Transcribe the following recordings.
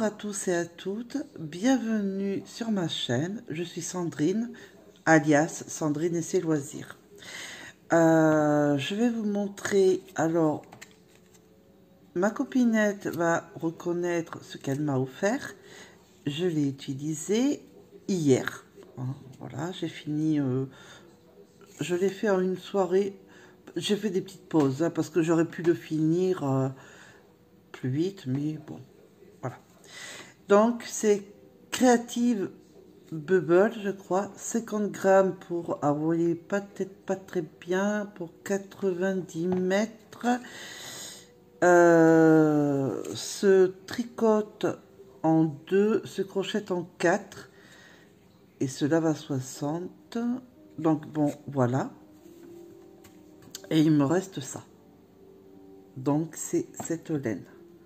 à tous et à toutes, bienvenue sur ma chaîne, je suis Sandrine, alias Sandrine et ses loisirs. Je vais vous montrer, alors, ma copinette va reconnaître ce qu'elle m'a offert, je l'ai utilisé hier, voilà, j'ai fini, je l'ai fait en une soirée, j'ai fait des petites pauses, parce que j'aurais pu le finir plus vite, mais bon, voilà. Donc, c'est Creative Bubble, je crois, 50 grammes pour, ah, vous voyez peut-être pas très bien, pour 90 mètres. Se tricote en 2, se crochette en 4 et se lave à 60. Donc, bon, voilà. Et il me reste ça. Donc, c'est cette laine.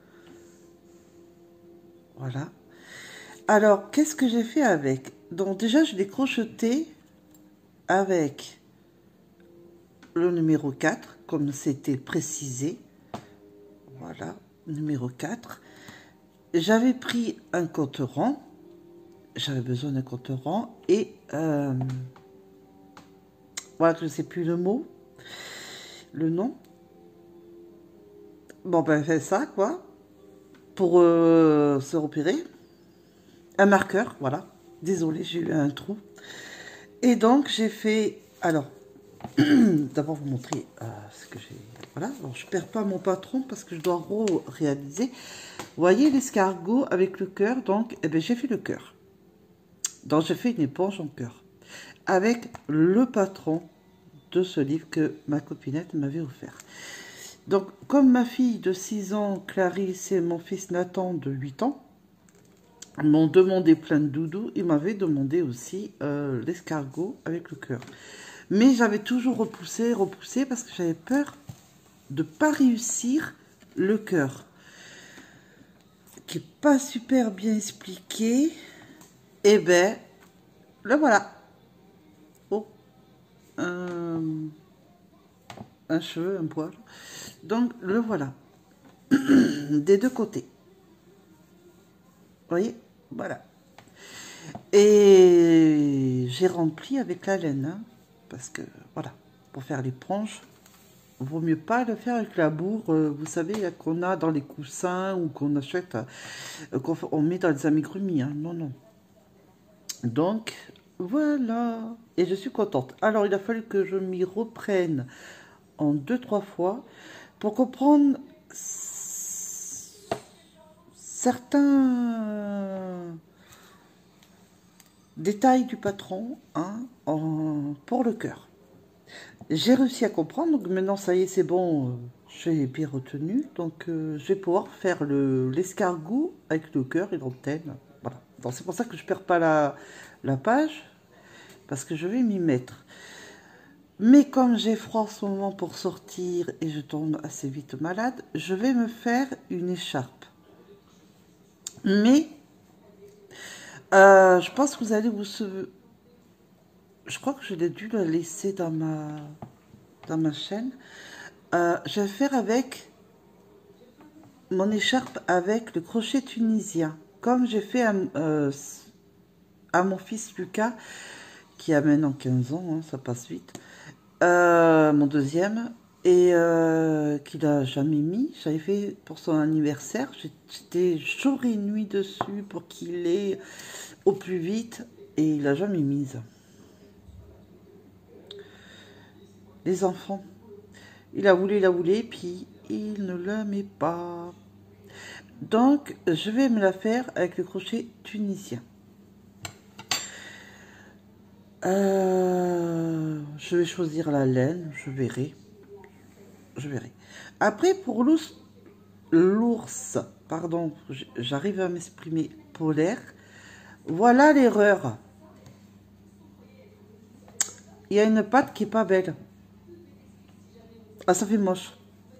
Voilà. Alors, qu'est-ce que j'ai fait avec? Donc, déjà, je l'ai crocheté avec le numéro 4, comme c'était précisé. Voilà, numéro 4. J'avais pris un compte-rond. J'avais besoin d'un compte-rond. Et, voilà, je ne sais plus le mot. Le nom. Bon, ben, fait ça, quoi. Pour se repérer. Un marqueur, voilà. Désolée, j'ai eu un trou. Et donc, j'ai fait... Alors, d'abord vous montrer ce que j'ai... Voilà, alors je perds pas mon patron parce que je dois réaliser. Vous voyez l'escargot avec le cœur, donc eh ben, j'ai fait le cœur. Donc j'ai fait une éponge en cœur. Avec le patron de ce livre que ma copinette m'avait offert. Donc, comme ma fille de 6 ans, Clarisse, et mon fils Nathan de 8 ans, m'ont demandé plein de doudous, ils m'avaient demandé aussi l'escargot avec le cœur. Mais j'avais toujours repoussé parce que j'avais peur de ne pas réussir le cœur. Qui n'est pas super bien expliqué. Et ben, le voilà. Oh, un cheveu, un poil. Donc, le voilà. Des deux côtés. Vous voyez? Voilà. Et j'ai rempli avec la laine. Hein, parce que, voilà, pour faire l'éponge, vaut mieux pas le faire avec la bourre, vous savez, qu'on a dans les coussins ou qu'on achète, qu'on met dans les amigurumis. Hein. Non, non. Donc, voilà. Et je suis contente. Alors, il a fallu que je m'y reprenne en 2-3 fois pour comprendre certains détails du patron hein, pour le cœur. J'ai réussi à comprendre, donc maintenant ça y est, c'est bon, j'ai bien retenu. Donc je vais pouvoir faire l'escargot avec le cœur et l'antenne. Voilà. Donc c'est pour ça que je ne perds pas la page, parce que je vais m'y mettre. Mais comme j'ai froid en ce moment pour sortir et je tombe assez vite malade, je vais me faire une écharpe. Mais je pense que vous allez vous... Je crois que je l'ai dû la laisser dans ma chaîne. Je vais faire avec mon écharpe avec le crochet tunisien. Comme j'ai fait à mon fils Lucas, qui a maintenant 15 ans, hein, ça passe vite. Mon deuxième, et qu'il a jamais mis. J'avais fait pour son anniversaire. J'étais jour et nuit dessus pour qu'il ait au plus vite, et il a jamais mise. Les enfants, il a voulu, puis il ne la met pas. Donc, je vais me la faire avec le crochet tunisien. Je vais choisir la laine, je verrai. Après, pour l'ours, pardon, j'arrive à m'exprimer, polaire, voilà l'erreur. Il y a une patte qui est pas belle. Ah, ça fait moche.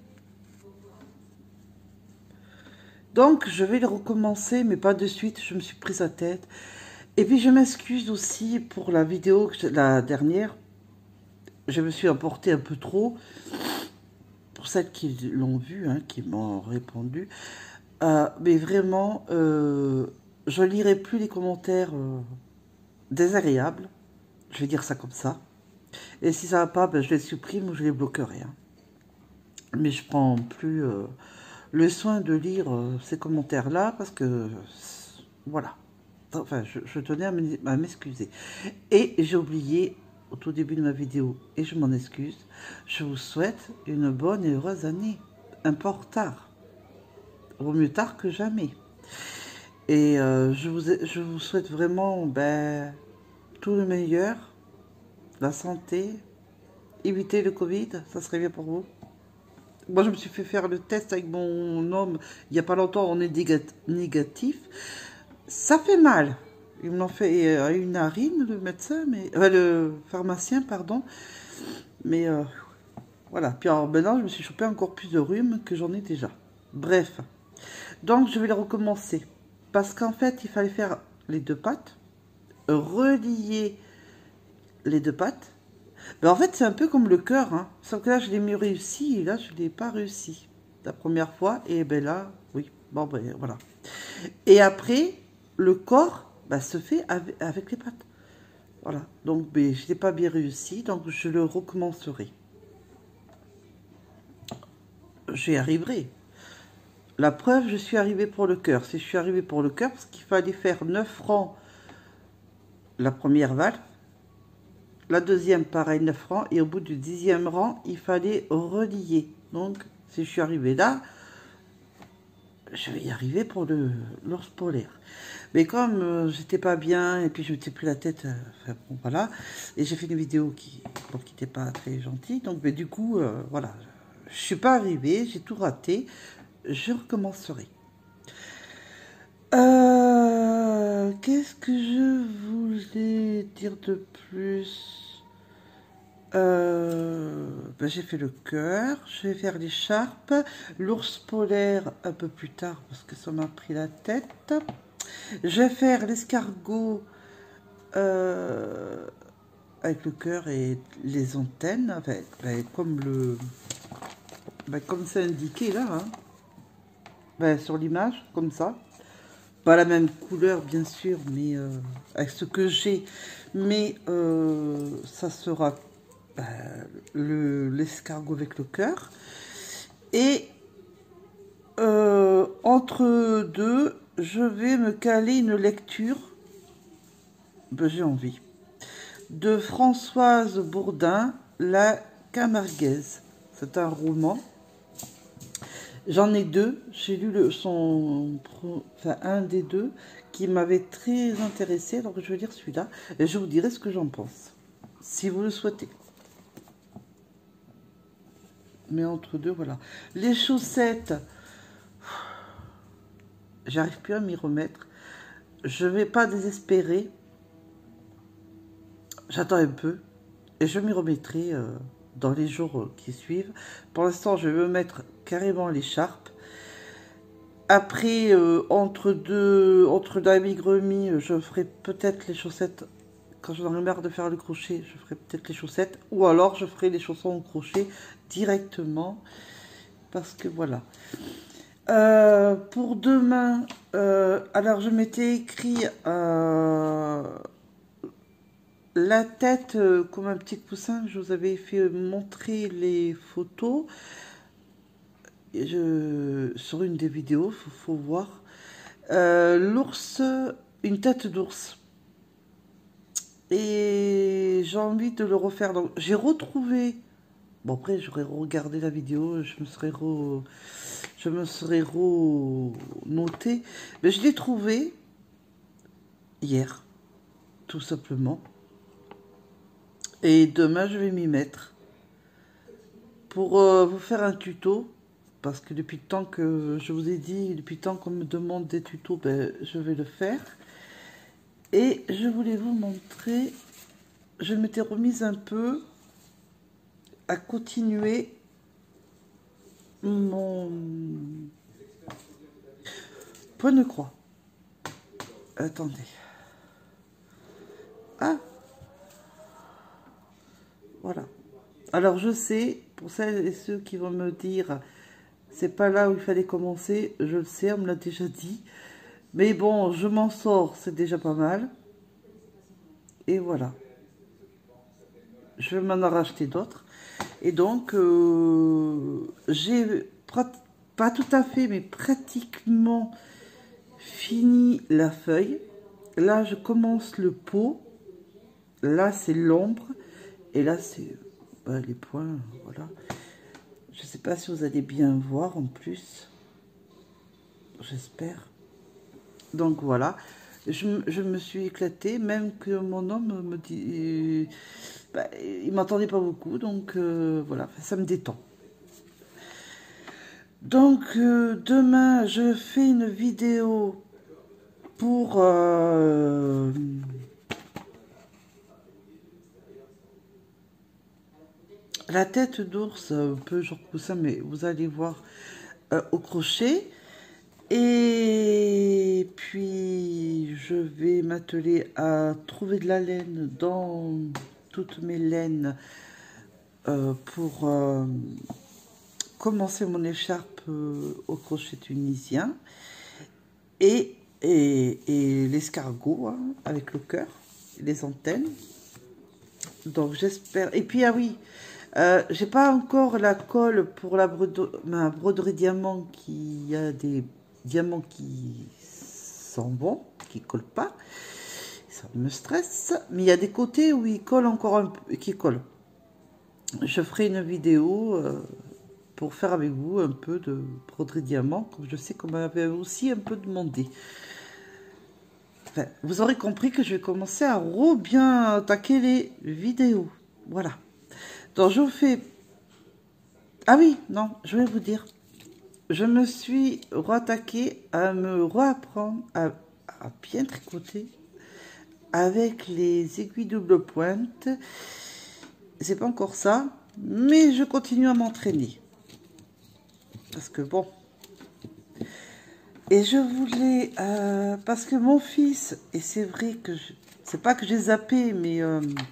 Donc, je vais le recommencer, mais pas de suite. Je me suis prise la tête. Et puis, je m'excuse aussi pour la vidéo, la dernière. Je me suis emportée un peu trop. Pour celles qui l'ont vu, hein, qui m'ont répondu. Mais vraiment, je lirai plus les commentaires désagréables. Je vais dire ça comme ça. Et si ça va pas, ben, je les supprime ou je les bloquerai. Hein. Mais je prends plus le soin de lire ces commentaires-là parce que, voilà. Enfin, je tenais à m'excuser. Et j'ai oublié au tout début de ma vidéo, et je m'en excuse, je vous souhaite une bonne et heureuse année. Un peu en retard. Vaut mieux tard que jamais. Et je vous souhaite vraiment tout le meilleur, la santé, éviter le Covid, ça serait bien pour vous. Moi, je me suis fait faire le test avec mon homme il n'y a pas longtemps, on est négatif. Ça fait mal. Il m'en fait une narine, le médecin, mais le pharmacien, pardon. Mais voilà. Puis alors, maintenant, je me suis chopé encore plus de rhume que j'en ai déjà. Bref. Donc, je vais le recommencer. Parce qu'en fait, il fallait faire les deux pattes, relier les deux pattes. Mais en fait, c'est un peu comme le cœur. Hein. Sauf que là, je l'ai mieux réussi et là, je ne l'ai pas réussi. La première fois. Et ben là, oui. Bon, ben voilà. Et après, le corps se fait avec les pattes. Voilà. Donc, ben, je n'ai pas bien réussi. Donc, je le recommencerai. J'y arriverai. La preuve, je suis arrivée pour le cœur. Si je suis arrivée pour le cœur, parce qu'il fallait faire 9 rangs la première valve. La deuxième, pareil, 9 rangs. Et au bout du 10e rang, il fallait relier. Donc, si je suis arrivée là, je vais y arriver pour l'ours polaire. Mais comme j'étais pas bien, et puis je m'étais pris la tête, enfin bon, voilà. Et j'ai fait une vidéo qui n'était pas très gentille. Donc, mais du coup, voilà. Je suis pas arrivée, j'ai tout raté. Je recommencerai. Qu'est-ce que je voulais dire de plus? J'ai fait le cœur, je vais faire l'écharpe, l'ours polaire un peu plus tard parce que ça m'a pris la tête. Je vais faire l'escargot avec le cœur et les antennes, comme c'est indiqué là, hein. Sur l'image, comme ça. Pas la même couleur bien sûr, mais avec ce que j'ai, mais ça sera l'escargot avec le cœur. Et entre deux, je vais me caler une lecture, j'ai envie, de Françoise Bourdin, La Camarguaise. C'est un roman. J'en ai deux. J'ai lu un des deux qui m'avait très intéressé. Donc je vais lire celui-là et je vous dirai ce que j'en pense, si vous le souhaitez. Mais entre deux, voilà. Les chaussettes, j'arrive plus à m'y remettre. Je vais pas désespérer. J'attends un peu et je m'y remettrai dans les jours qui suivent. Pour l'instant, je vais me mettre carrément l'écharpe. Après, entre la migremie, je ferai peut-être les chaussettes. Quand j'en aurai marre de faire le crochet, je ferai peut-être les chaussettes. Ou alors, je ferai les chaussons au crochet directement. Parce que voilà. Pour demain, alors je m'étais écrit la tête comme un petit coussin. Je vous avais fait montrer les photos. Sur une des vidéos, faut voir. L'ours, une tête d'ours. Et j'ai envie de le refaire. Donc, j'ai retrouvé. Bon, après, j'aurais regardé la vidéo, je me serais noté. Mais je l'ai trouvé hier, tout simplement. Et demain, je vais m'y mettre pour vous faire un tuto. Parce que depuis le temps que je vous ai dit, depuis le temps qu'on me demande des tutos, je vais le faire. Et je voulais vous montrer, je m'étais remise un peu à continuer mon point de croix. Attendez. Ah, voilà. Alors je sais, pour celles et ceux qui vont me dire... C'est pas là où il fallait commencer, je le sais, on me l'a déjà dit. Mais bon, je m'en sors, c'est déjà pas mal. Et voilà. Je vais m'en racheter d'autres. Et donc, j'ai pas tout à fait, mais pratiquement fini la feuille. Là, je commence le pot. Là, c'est l'ombre. Et là, c'est les points. Voilà. Je ne sais pas si vous allez bien voir en plus. J'espère. Donc, voilà. Je me suis éclatée, même que mon homme me dit... il m'entendait pas beaucoup, donc voilà, ça me détend. Donc, demain, je fais une vidéo pour... la tête d'ours, un peu genre coussin, mais vous allez voir au crochet. Et puis, je vais m'atteler à trouver de la laine dans toutes mes laines pour commencer mon écharpe au crochet tunisien. Et l'escargot, hein, avec le cœur, les antennes. Donc, j'espère... Et puis, ah oui... j'ai pas encore la colle pour ma broderie diamant qui a des diamants qui sont bons, qui collent pas. Ça me stresse. Mais il y a des côtés où ils collent encore un peu, qui collent. Je ferai une vidéo pour faire avec vous un peu de broderie diamant, comme je sais qu'on m'avait aussi un peu demandé. Enfin, vous aurez compris que je vais commencer à bien attaquer les vidéos. Voilà. Donc, je vous fais... Ah oui, non, je vais vous dire. Je me suis rattaquée à me reapprendre à bien tricoter avec les aiguilles double pointe. C'est pas encore ça, mais je continue à m'entraîner. Parce que bon... Et je voulais... parce que mon fils, et c'est vrai que... C'est pas que j'ai zappé, mais...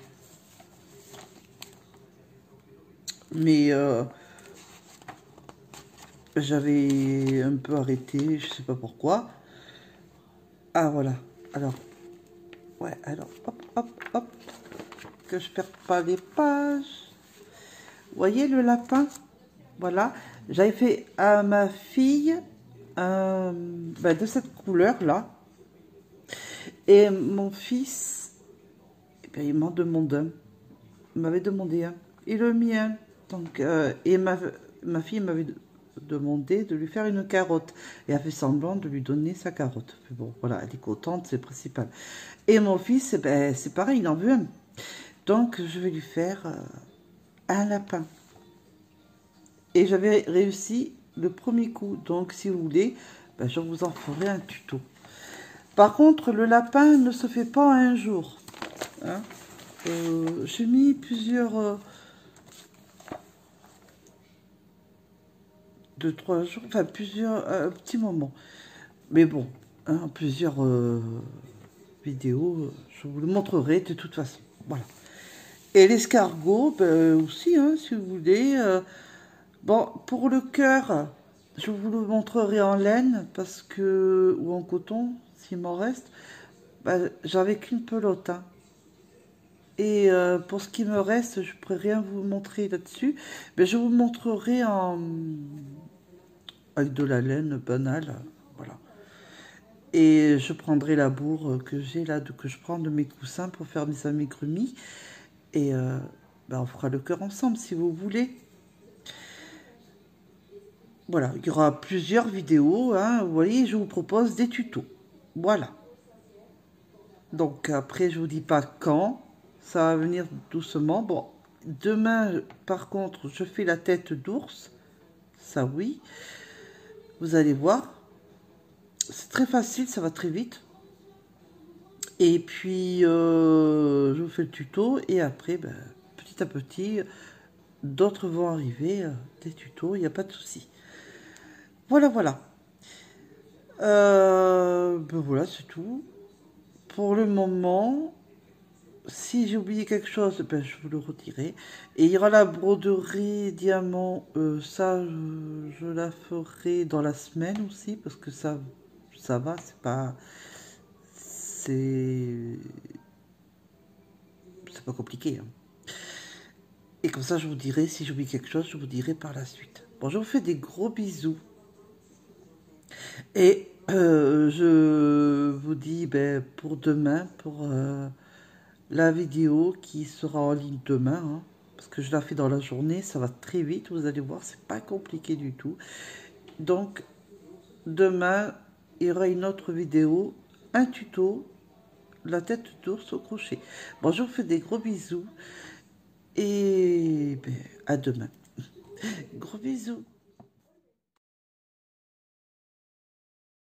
j'avais un peu arrêté, je sais pas pourquoi. Ah voilà, alors, ouais, alors, hop, hop, hop, que je perds pas les pages. Vous voyez le lapin? Voilà, j'avais fait à ma fille de cette couleur-là. Et mon fils, eh bien, il m'en demande un. Il m'avait demandé un. Et le mien. Donc, et ma fille m'avait demandé de lui faire une carotte. Et a fait semblant de lui donner sa carotte. Mais bon, voilà, elle est contente, c'est le principal. Et mon fils, ben, c'est pareil, il en veut un. Donc, je vais lui faire un lapin. Et j'avais réussi le premier coup. Donc, si vous voulez, ben, je vous en ferai un tuto. Par contre, le lapin ne se fait pas en un jour. Hein. J'ai mis plusieurs... 2-3 jours, enfin plusieurs petits moments. Mais bon, hein, plusieurs vidéos, je vous le montrerai de toute façon. Voilà. Et l'escargot, ben, aussi, hein, si vous voulez. Bon, pour le cœur, je vous le montrerai en laine parce que ou en coton, s'il m'en reste. Ben, j'avais qu'une pelote. Hein. Et pour ce qui me reste, je ne pourrais rien vous montrer là-dessus. Mais je vous montrerai avec de la laine banale. Voilà. Et je prendrai la bourre que j'ai là, que je prends de mes coussins pour faire mes amigurumis. Et on fera le cœur ensemble si vous voulez. Voilà, il y aura plusieurs vidéos. Hein, vous voyez, je vous propose des tutos. Voilà. Donc après, je vous dis pas quand. Ça va venir doucement. Bon, demain, par contre, je fais la tête d'ours. Ça, oui. Vous allez voir. C'est très facile, ça va très vite. Et puis, je vous fais le tuto. Et après, ben, petit à petit, d'autres vont arriver. Des tutos, il n'y a pas de souci. Voilà, voilà. Ben voilà, c'est tout. Pour le moment, si j'ai oublié quelque chose, ben, je vous le redirai. Et il y aura la broderie diamant, ça, je la ferai dans la semaine aussi, parce que ça va, c'est, c'est pas compliqué, hein. Et comme ça, je vous dirai, si j'oublie quelque chose, je vous dirai par la suite. Bon, je vous fais des gros bisous. Et je vous dis ben, pour demain, pour la vidéo qui sera en ligne demain, hein, parce que je la fais dans la journée, ça va très vite, vous allez voir, c'est pas compliqué du tout. Donc, demain, il y aura une autre vidéo, un tuto, la tête d'ours au crochet. Bon, je vous fais des gros bisous et ben, à demain. Gros bisous.